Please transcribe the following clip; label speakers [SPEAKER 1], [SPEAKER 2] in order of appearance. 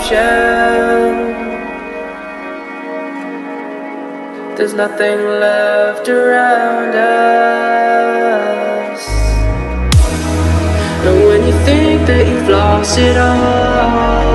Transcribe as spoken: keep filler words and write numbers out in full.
[SPEAKER 1] option. There's nothing left around us. And when you think that you've lost it all,